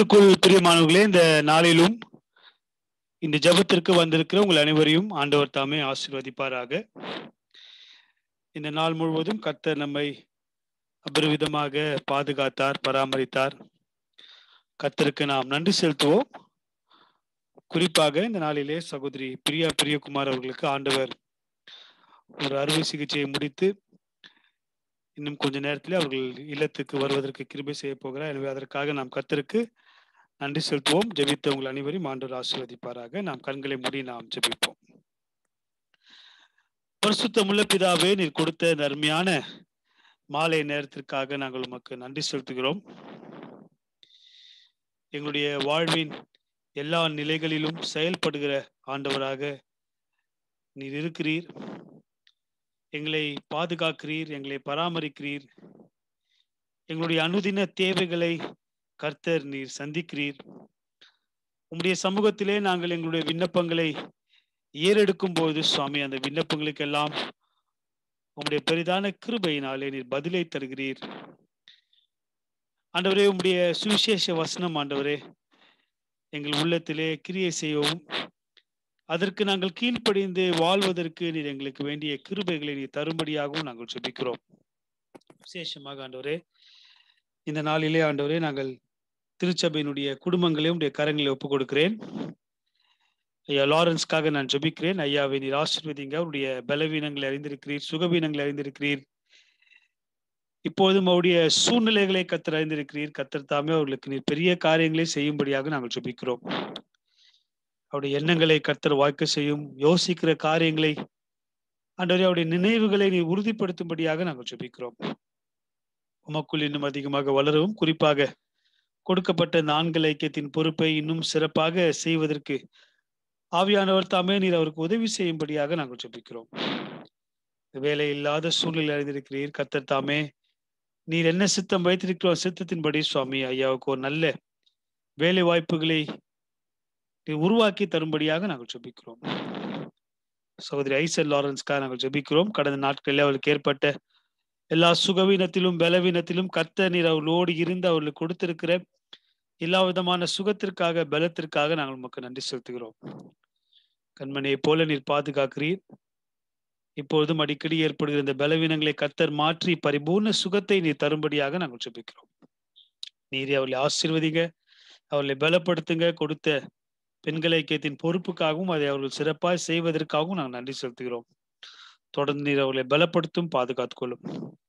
கிறிஸ்துக்குள் பிரியமானவர்களே, இந்த நாளிலும் இந்த ஜெபத்திற்கு வந்திருக்கிற உங்கள் அனைவரையும் ஆண்டவர் தாமே ஆசீர்வதிப்பாராக. இந்த நாள் முழுவதும் கர்த்தர் நம்மை அபரிவிதமாக பாதுகாத்தார், பராமரித்தார். கர்த்தருக்கு நாம் நன்றி செலுத்துவோம். குறிப்பாக இந்த நாளிலே சகோதரி பிரியகுமார் அவர்களுக்கு ஆண்டவர் ஒரு அறுவை சிகிச்சையை முடித்து இன்னும் கொஞ்ச நேரத்தில் அவர்கள் இல்லத்துக்கு வருவதற்கு கிருபை செய்ய போகிறார். எனவே அதற்காக நாம் கர்த்தருக்கு நன்றி செலுத்துவோம். ஜெபித்த உங்கள் அனைவரையும் ஆண்டவர் ஆசீர்வதிப்பாராக. நாம் கண்களை மூடி நாம் ஜெபிப்போம். பரிசுத்தமுள்ள பிதாவே, நீர் கொடுத்த இந்த அருமையான மாலை நேரத்திற்காக நாங்கள் உமக்கு நன்றி செலுத்துகிறோம். எங்களுடைய வாழ்வின் எல்லா நிலைகளிலும் செயல்படுகிற ஆண்டவராக நீர் இருக்கிறீர். எங்களை பாதுகாக்கிறீர், எங்களை பராமரிக்கிறீர். எங்களுடைய அனுதின தேவைகளை கர்த்தர் நீர் சந்திக்கிறீர். உம்முடைய சமூகத்திலே நாங்கள் எங்களுடைய விண்ணப்பங்களை ஏறெடுக்கும் போது சுவாமி, அந்த விண்ணப்பங்களுக்கெல்லாம் உம்முடைய பெரிதான கிருபையினாலே நீர் பதிலை தருகிறீர். ஆண்டவரே, உம்முடைய சுவிசேஷ வசனம் ஆண்டவரே எங்கள் உள்ளத்திலே கிரியை செய்யவும், அதற்கு நாங்கள் கீழ்ப்படிந்து வாழ்வதற்கு நீர் எங்களுக்கு வேண்டிய கிருபைகளை நீர் தரும்படியாகவும் நாங்கள் ஜெபிக்கிறோம். விசேஷமாக ஆண்டவரே, இந்த நாளிலே ஆண்டவரே நாங்கள் திருச்சபையினுடைய குடும்பங்களையும் உடைய கரங்களை ஒப்புக் கொடுக்கிறேன். ஐயா லாரன்ஸ்க்காக நான் ஜெபிக்கிறேன். ஐயாவை நீர் ஆசீர்வதிங்க. அவருடைய பலவீனங்களை அறிந்திருக்கிறீர், சுகவீனங்களை அறிந்திருக்கிறீர். இப்போதும் அவருடைய சூழ்நிலைகளை கர்த்தர் அறிந்திருக்கிறீர். கர்த்தர் தாமே அவர்களுக்கு நீர் பெரிய காரியங்களை செய்யும்படியாக நாங்கள் ஜெபிக்கிறோம். அவருடைய எண்ணங்களை கர்த்தர் வாய்க்க செய்யும், யோசிக்கிற காரியங்களை ஆண்டவரே அவருடைய நினைவுகளை நீர் உறுதிப்படுத்தும்படியாக நாங்கள் ஜெபிக்கிறோம். உமக்குள் இன்னும் அதிகமாக வளரவும், குறிப்பாக கொடுக்கப்பட்ட இந்த ஆண்கள் ஐக்கியத்தின் பொறுப்பை இன்னும் சிறப்பாக செய்வதற்கு ஆவியானவர் தாமே நீர் அவருக்கு உதவி செய்யும்படியாக நாங்கள் ஜெபிக்கிறோம். வேலை இல்லாத சூழ்நிலை அறிந்திருக்கிறீர். கர்த்தர் தாமே நீர் என்ன சித்தம் வைத்திருக்கிறோம், சித்தத்தின்படி சுவாமி ஐயாவுக்கு ஒரு நல்ல வேலை வாய்ப்புகளை உருவாக்கி தரும்படியாக நாங்கள் ஜெபிக்கிறோம். சகோதரி ஐசல் லாரன்ஸ்க்காக நாங்கள் ஜெபிக்கிறோம். கடந்த நாட்களில் அவர்களுக்கு ஏற்பட்ட எல்லா சுகவீனத்திலும் பலவீனத்திலும் கர்த்தர் நீர் அவர்களோடு இருந்து அவர்களுக்கு கொடுத்திருக்கிற எல்லா விதமான சுகத்திற்காக, பலத்திற்காக நாங்கள் உமக்கு நன்றி செலுத்துகிறோம். கண்மணியை போல நீர் பாதுகாக்கிறீர். இப்பொழுதும் அடிக்கடி ஏற்படுகிற இந்த பலவீனங்களை கர்த்தர் மாற்றி பரிபூர்ண சுகத்தை நீர் தரும்படியாக நாங்கள் ஜெபிக்கிறோம். நீரே அவர்களை ஆசீர்வதிங்க, அவர்களை பலப்படுத்துங்க. கொடுத்த பெண்கள் ஐக்கியத்தின் பொறுப்புக்காகவும் அதை அவர்கள் சிறப்பாக செய்வதற்காகவும் நாங்கள் நன்றி செலுத்துகிறோம். தொடர்ந்து நீர் அவர்களை பலப்படுத்தும், பாதுகாத்துக் கொள்ளும்.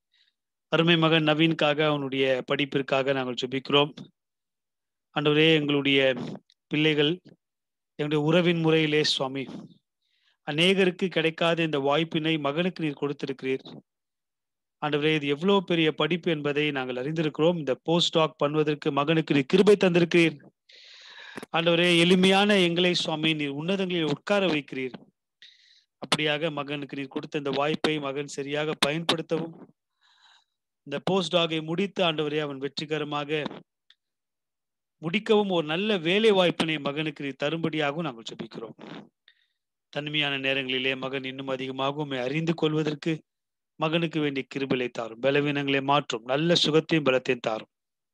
அருமை மகன் நவீன்காக, அவனுடைய படிப்பிற்காக நாங்கள் ஜெபிக்கிறோம். ஆண்டவரே, எங்களுடைய பிள்ளைகள் எங்களுடைய உறவின் முறையிலே சுவாமி அநேகருக்கு கிடைக்காத இந்த வாய்ப்பினை மகனுக்கு நீர் கொடுத்திருக்கிறீர். ஆண்டவரே, இது எவ்வளவு பெரிய படிப்பு என்பதை நாங்கள் அறிந்திருக்கிறோம். இந்த போஸ்ட் டாக் பண்ணுவதற்கு மகனுக்கு நீர் கிருபை தந்திருக்கிறீர். ஆண்டவரே, எளிமையான எங்களை சுவாமி நீர் உன்னதங்களில் உட்கார வைக்கிறீர். அப்படியாக மகனுக்கு நீர் கொடுத்த இந்த வாய்ப்பை மகன் சரியாக பயன்படுத்தவும், இந்த போஸ்ட் டாகை முடித்து ஆண்டவரே அவன் வெற்றிகரமாக முடிக்கவும் ஒரு நல்ல வேலை வாய்ப்பினை மகனுக்கு நீர் தரும்படியாகவும் நாங்கள் ஜெபிக்கிறோம். தனிமையான நேரங்களிலே மகன் இன்னும் அதிகமாக உம்மை அறிந்து கொள்வதற்கு மகனுக்கு வேண்டிய கிருபையை தாரும், பலவீனங்களை மாற்றும், நல்ல சுகத்தையும் பலத்தையும் தாரும்.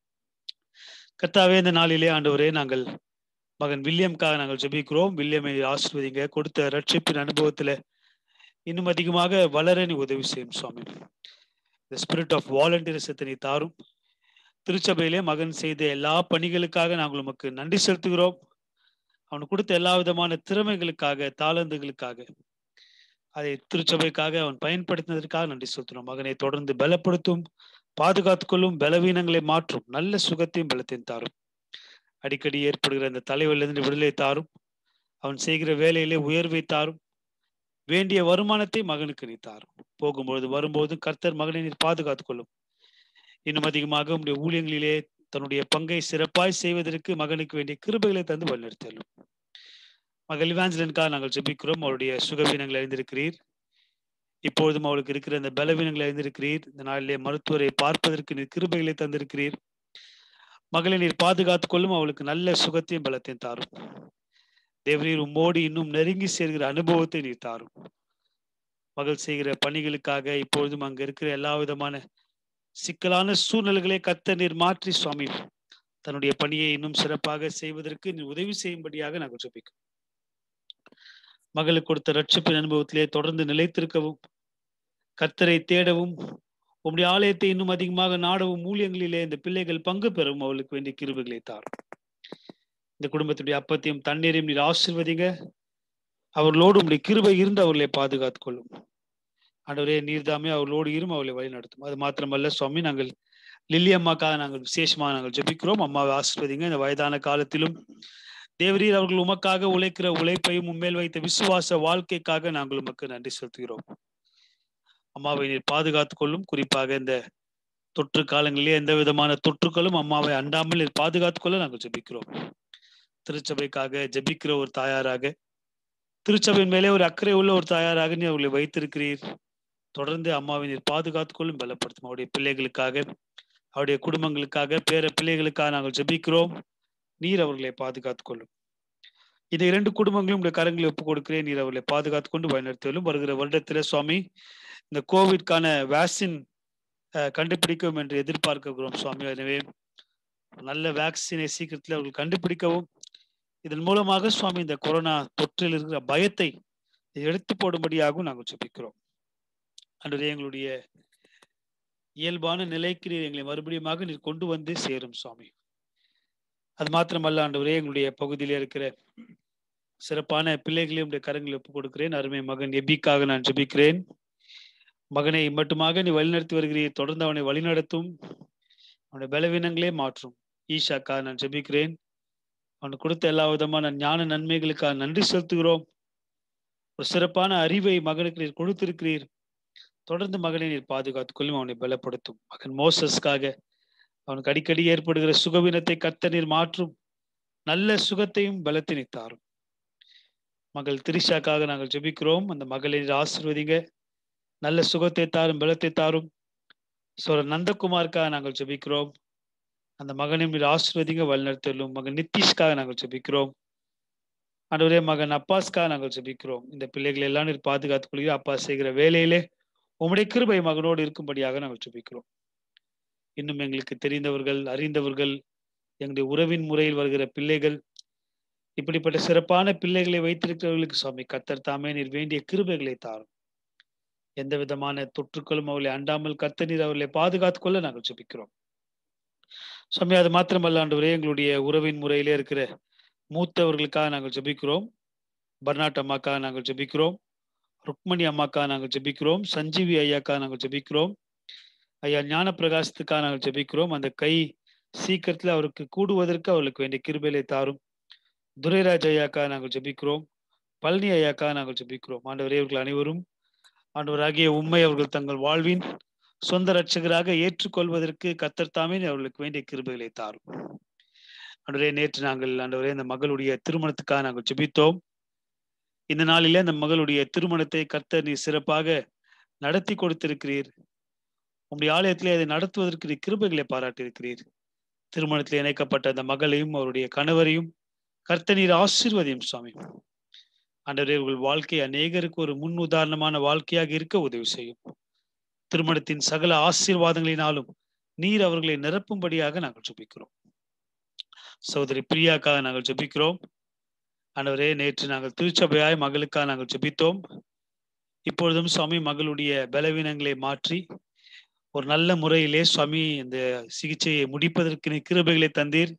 கர்த்தாவே, இந்த நாளிலே ஆண்டவரே நாங்கள் மகன் வில்லியம்காக நாங்கள் ஜெபிக்கிறோம். வில்லியமை ஆசீர்வதிங்க. கொடுத்த ரட்சிப்பின் அனுபவத்துல இன்னும் அதிகமாக வளர நீ உதவி செய்யும் சுவாமி. The spirit of volunteerism நீ தாரும். திருச்சபையிலே மகன் செய்த எல்லா பணிகளுக்காக நாங்கள் உமக்கு நன்றி செலுத்துகிறோம். அவனுக்கு கொடுத்த எல்லா விதமான திறமைகளுக்காக, தாளந்துகளுக்காக, அதை திருச்சபைக்காக அவன் பயன்படுத்தினதற்காக நன்றி செலுத்துகிறோம். மகனை தொடர்ந்து பலப்படுத்தும், பாதுகாத்துக் கொள்ளும், பலவீனங்களை மாற்றும், நல்ல சுகத்தையும் பலத்தையும் தாரும். அடிக்கடி ஏற்படுகிற அந்த தலைவலிருந்து விடுதலை தாரும். அவன் செய்கிற வேலையிலே உயர்வை தாரும். வேண்டிய வருமானத்தை மகனுக்கு நீ தாரும். போகும்பொழுது வரும்போது கர்த்தர் மகனை நீர் பாதுகாத்துக் கொள்ளும். இன்னும் அதிகமாக உடைய ஊழியங்களிலே தன்னுடைய பங்கை சிறப்பாய் செய்வதற்கு மகனுக்கு வேண்டிய கிருபைகளை தந்து வழிநடத்தலும். மகள் இவாஞ்சலின்காக நாங்கள் ஜெபிக்கிறோம். அவருடைய சுகவீனங்களை அறிந்திருக்கிறீர். இப்பொழுதும் அவளுக்கு இருக்கிற அந்த பலவீனங்களை அறிந்திருக்கிறீர். இந்த நாளிலே மருத்துவரை பார்ப்பதற்கு நீர் கிருபைகளை தந்திருக்கிறீர். மகளை நீர் பாதுகாத்துக் கொள்ளும். அவளுக்கு நல்ல சுகத்தையும் பலத்தையும் தாரும். தேவரீர் உம்மோடு இன்னும் நெருங்கி சேர்கிற அனுபவத்தை நீர் தாரும். மகள் செய்கிற பணிகளுக்காக இப்பொழுதும் அங்க இருக்கிற எல்லா விதமான சிக்கலான சூழ்நிலைகளை கர்த்தர் நீர் மாற்றி சுவாமி தன்னுடைய பணியை இன்னும் சிறப்பாக செய்வதற்கு நீ உதவி செய்யும்படியாக நாங்கள் ஜெபிக்கிறோம். மகளுக்கு கொடுத்த ரட்சிப்பின் அனுபவத்திலே தொடர்ந்து நிலைத்திருக்கவும், கர்த்தரை தேடவும், உம்முடைய ஆலயத்தை இன்னும் அதிகமாக நாடவும், ஊழியங்களிலே இந்த பிள்ளைகள் பங்கு பெறவும் அவளுக்கு வேண்டிய கிருபைகளை தாரும். இந்த குடும்பத்துடைய அப்பத்தையும் தண்ணீரையும் நீர் ஆசீர்வதிங்க. அவர்களோடு உம்முடைய கிருபை இருந்து அவர்களை பாதுகாத்துக் கொள்ளும். ஆண்டவரே, நீர்தாமே அவர்களோடு இரும், அவர்களை வழி நடத்தும். அது மாத்திரமல்ல சுவாமி, நாங்கள் லில்லி அம்மாக்காக நாங்கள் விசேஷமாக நாங்கள் ஜெபிக்கிறோம். அம்மாவை ஆசீர்வதிங்க. இந்த வயதான காலத்திலும் தேவரீர் அவர்கள் உமக்காக உழைக்கிற உழைப்பையும் உம்மேல் வைத்த விசுவாச வாழ்க்கைக்காக நாங்கள் உமக்கு நன்றி செலுத்துகிறோம். அம்மாவை நீர் பாதுகாத்துக் கொள்ளும். குறிப்பாக இந்த தொற்று காலங்களிலே எந்த விதமான தொற்றுக்களும் அம்மாவை அண்டாமல் நீர் பாதுகாத்துக் கொள்ள நாங்கள் ஜெபிக்கிறோம். திருச்சபைக்காக ஜெபிக்கிற ஒரு தாயாராக, திருச்சபையின் மேலே ஒரு அக்கறை உள்ள ஒரு தாயாராக நீ அவர்களை வைத்திருக்கிறீர். தொடர்ந்து அம்மாவை நீர் பாதுகாத்துக் கொள்ளும், பலப்படுத்தும். அவருடைய பிள்ளைகளுக்காக, அவருடைய குடும்பங்களுக்காக, பேர பிள்ளைகளுக்காக நாங்கள் ஜெபிக்கிறோம். நீர் அவர்களை பாதுகாத்துக் கொள்ளும். இந்த 2 குடும்பங்களும் உடைய கரங்களை ஒப்புக் கொடுக்கிறேன். நீர் அவர்களை பாதுகாத்துக் கொண்டு வழிநடத்திலும். வருகிற வருடத்திலே சுவாமி, இந்த கோவிட்கான வேக்சின் கண்டுபிடிக்கும் என்று எதிர்பார்க்கிறோம் சுவாமி. எனவே நல்ல வேக்சினை சீக்கிரத்தில் அவர்கள் கண்டுபிடிக்கவும், இதன் மூலமாக சுவாமி இந்த கொரோனா தொற்றில் இருக்கிற பயத்தை எடுத்து போடும்படியாகவும் நாங்கள் ஜெபிக்கிறோம். அன்றைய எங்களுடைய இயல்பான நிலைக்கு நீர் எங்களை மறுபடியும் நீர் கொண்டு வந்து சேரும் சுவாமி. அது மாத்திரமல்ல ஆண்டவரே, எங்களுடைய பகுதியில் இருக்கிற சிறப்பான பிள்ளைகளையும் உடைய கரங்களை ஒப்புக் கொடுக்கிறேன். அருமை மகன் எபிக்காக நான் ஜெபிக்கிறேன். மகனை மட்டுமாக நீ வழிநடத்தி வருகிறீர். தொடர்ந்து அவனை வழிநடத்தும், அவனுடைய பலவீனங்களே மாற்றும். ஈஷாக்காக நான் ஜெபிக்கிறேன். அவனுக்கு கொடுத்த எல்லா விதமான ஞான நன்மைகளுக்காக நன்றி செலுத்துகிறோம். ஒரு சிறப்பான அறிவை மகனுக்கு நீர் கொடுத்திருக்கிறீர். தொடர்ந்து மகனை நீர் பாதுகாத்துக் கொள்ளும், அவனை பலப்படுத்தும். மகன் மோசஸ்க்காக அவனுக்கு அடிக்கடி ஏற்படுகிற சுகவீனத்தை கர்த்தர் நீர் மாற்றும். நல்ல சுகத்தையும் பலத்தினை தாரும். மகள் திரிஷாக்காக நாங்கள் ஜெபிக்கிறோம். அந்த மகளை ஆசீர்வதிங்க. நல்ல சுகத்தை தாரும், பலத்தை தாரும். சோழர் நந்தகுமாருக்காக நாங்கள் ஜெபிக்கிறோம். அந்த மகனையும் நீர் ஆசீர்வதிங்க, வழிநடத்தலும். மகன் நிதிஷ்காக நாங்கள் ஜெபிக்கிறோம். ஆண்டவரே, மகன் அப்பாஸ்க்காக நாங்கள் ஜெபிக்கிறோம். இந்த பிள்ளைகளை எல்லாம் நீர் பாதுகாத்துக் கொள்கிற. அப்பா செய்கிற வேலையிலே உம்முடைய கிருபை மகனோடு இருக்கும்படியாக நாங்கள் ஜெபிக்கிறோம். இன்னும் எங்களுக்கு தெரிந்தவர்கள், அறிந்தவர்கள், எங்களுடைய உறவின் முறையில் வருகிற பிள்ளைகள், இப்படிப்பட்ட சிறப்பான பிள்ளைகளை வைத்திருக்கிறவர்களுக்கு சுவாமி கர்த்தர் தாமே நீர் வேண்டிய கிருபைகளை தாரும். எந்த விதமான தொற்றுக்களும் அவர்களை அண்டாமல் கர்த்தர் நீர் அவர்களை பாதுகாத்துக் கொள்ள நாங்கள் ஜெபிக்கிறோம். சுவாமி, அது மாத்திரமல்ல ஆண்டவரே, எங்களுடைய உறவின் முறையிலே இருக்கிற மூத்தவர்களுக்காக நாங்கள் ஜெபிக்கிறோம். பர்னாட் அம்மாக்காக நாங்கள் ஜெபிக்கிறோம். ருக்மணி அம்மாக்காக நாங்கள் ஜெபிக்கிறோம். சஞ்சீவி ஐயாக்காக நாங்கள் ஜெபிக்கிறோம். ஐயா ஞான பிரகாசத்துக்காக நாங்கள் ஜெபிக்கிறோம். அந்த கை சீக்கிரத்தில் அவருக்கு கூடுவதற்கு அவர்களுக்கு வேண்டிய கிருபைகளை தாரும். துரைராஜ் ஐயாக்காக நாங்கள் ஜெபிக்கிறோம். பழனி ஐயாக்காக நாங்கள் ஜெபிக்கிறோம். ஆண்டவரே, இவர்கள் அனைவரும் ஆண்டவராகிய உம்மை அவர்கள் தங்கள் வாழ்வின் சொந்த ரட்சகராக ஏற்றுக்கொள்வதற்கு கர்த்தர் தாமே அவர்களுக்கு வேண்டிய கிருபைகளை தாரும். ஆண்டவரே, நேற்று நாங்கள் ஆண்டவரே இந்த மகளுடைய திருமணத்துக்காக நாங்கள் ஜெபித்தோம். இந்த நாளிலே அந்த மகளுடைய திருமணத்தை கர்த்தர் நீர் சிறப்பாக நடத்தி கொடுத்திருக்கிறீர். உம்முடைய ஆலயத்திலே அதை நடத்துவதற்கு நீர் கிருபைகளை பாராட்டியிருக்கிறீர். திருமணத்தில் இணைக்கப்பட்ட அந்த மகளையும் அவருடைய கணவரையும் கர்த்தர் நீர் ஆசீர்வதியும் சுவாமி. ஆண்டவரே, உங்கள் வாழ்க்கை அநேகருக்கு ஒரு முன் உதாரணமான வாழ்க்கையாக இருக்க உதவி செய்யும். திருமணத்தின் சகல ஆசீர்வாதங்களினாலும் நீர் அவர்களை நிரப்பும்படியாக நாங்கள் ஜெபிக்கிறோம். சகோதரி பிரியாக்காக நாங்கள் ஜெபிக்கிறோம். ஆண்டவரே, நேற்று நாங்கள் திருச்சபையாய் மகளுக்காக நாங்கள் ஜெபித்தோம். இப்பொழுதும் சுவாமி மகளுடைய பலவீனங்களை மாற்றி ஒரு நல்ல முறையிலே சுவாமி இந்த சிகிச்சையை முடிப்பதற்கு நீ கிருபைகளை தந்தீர்.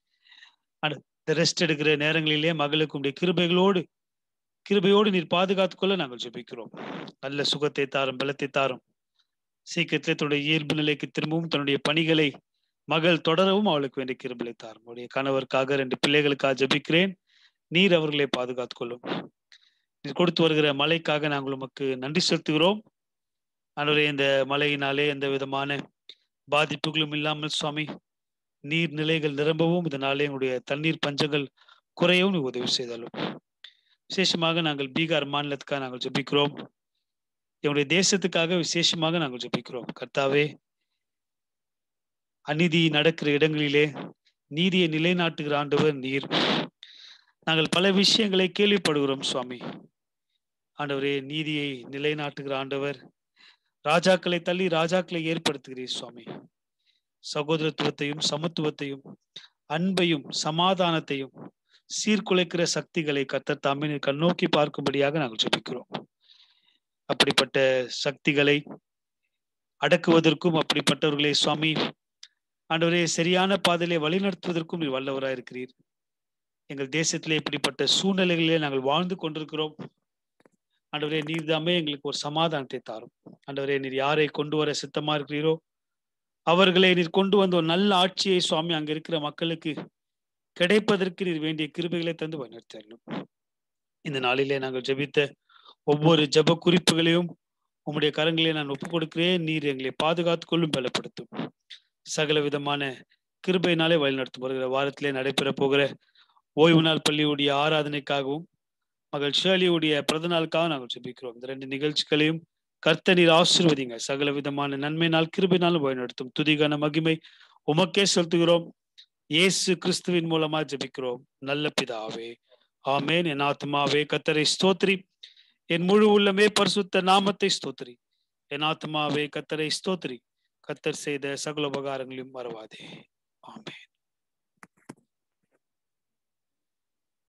இந்த ரெஸ்ட் எடுக்கிற நேரங்களிலே மகளுக்கு உடைய கிருபையோடு நீர் பாதுகாத்துக் கொள்ள நாங்கள் ஜெபிக்கிறோம். நல்ல சுகத்தை தாரும், பலத்தை தாரும். சீக்கிரத்திலே தன்னுடைய இயல்பு நிலைக்கு திரும்பவும் தன்னுடைய பணிகளை மகள் தொடரவும் அவளுக்கு வேண்டிய கிருபைகளை தாரும். அவருடைய கணவருக்காக 2 பிள்ளைகளுக்காக ஜெபிக்கிறேன். நீர் அவர்களை பாதுகாத்துக் கொள்ளும். நீர் கொடுத்து வருகிற மழைக்காக நாங்கள் உமக்கு நன்றி செலுத்துகிறோம். ஆண்டவரே, இந்த மழையினாலே எந்த விதமான பாதிப்புகளும் இல்லாமல் சுவாமி நீர்நிலைகள் நிரம்பவும், இதனாலே எங்களுடைய தண்ணீர் பஞ்சங்கள் குறையவும் உதவி செய்தாலும். விசேஷமாக நாங்கள் பீகார் மாநிலத்துக்காக நாங்கள் ஜெபிக்கிறோம். எங்களுடைய தேசத்துக்காக விசேஷமாக நாங்கள் ஜெபிக்கிறோம். கர்த்தாவே, அநீதி நடக்கிற இடங்களிலே நீதியை நிலைநாட்டுகிற ஆண்டவர் நீர். நாங்கள் பல விஷயங்களை கேள்விப்படுகிறோம் சுவாமி. ஆண்டவரே, நீதியை நிலைநாட்டுகிற ஆண்டவர், ராஜாக்களை தள்ளி ராஜாக்களை ஏற்படுத்துகிறீர் சுவாமி. சகோதரத்துவத்தையும், சமத்துவத்தையும், அன்பையும், சமாதானத்தையும் சீர்குலைக்கிற சக்திகளை கர்த்தர் தாமே கண்ணோக்கி பார்க்கும்படியாக நாங்கள் ஜெபிக்கிறோம். அப்படிப்பட்ட சக்திகளை அடக்குவதற்கும், அப்படிப்பட்டவர்களை சுவாமி ஆண்டவரே சரியான பாதையிலே வழிநடத்துவதற்கும் நீர் வல்லவராய் இருக்கிறீர். எங்கள் தேசத்திலே இப்படிப்பட்ட சூழ்நிலைகளிலே நாங்கள் வாழ்ந்து கொண்டிருக்கிறோம். ஆண்டவரே நீர் தாமே எங்களுக்கு ஒரு சமாதானத்தை தாரும். ஆண்டவரே நீர் யாரை கொண்டு வர சித்தமா இருக்கிறீரோ அவர்களை நீர் கொண்டு வந்த ஒரு நல்ல ஆட்சியை சுவாமி அங்க இருக்கிற மக்களுக்கு கிடைப்பதற்கு நீர் வேண்டிய கிருபைகளை தந்து வழிநடத்தணும். இந்த நாளிலே நாங்கள் ஜெபித்த ஒவ்வொரு ஜெப குறிப்புகளையும் உம்முடைய கரங்களை நான் ஒப்புக் கொடுக்கிறேன். நீர் எங்களை பாதுகாத்துக் கொள்ளும், பலப்படுத்தும். சகல விதமான கிருபையினாலே வழிநடத்தும். வருகிற வாரத்திலே நடைபெற போகிற ஓய்வு நாள் பள்ளியுடைய ஆராதனைக்காகவும் மகள் ஷேர்லியுடைய பிறந்த நாளுக்காக நாங்கள் ஜெபிக்கிறோம். இந்த 2 நிகழ்ச்சிகளையும் கர்த்தர் நீர் ஆசீர்வதிங்க. சகல விதமான நன்மையினால் கிருபையினாலும் வழிநடத்தும். துதிகான மகிமை உமக்கே செலுத்துகிறோம். இயேசு கிறிஸ்துவின் மூலமா ஜெபிக்கிறோம் நல்ல பிதாவே, ஆமென். என் ஆத்துமாவே கர்த்தரை ஸ்தோத்திரி, என் முழு உள்ளமே பரிசுத்த நாமத்தை ஸ்தோத்திரி. என் ஆத்துமாவே கர்த்தரை ஸ்தோத்திரி, கர்த்தர் செய்த சகல உபகாரங்களையும் மறவாதே. ஆமென்.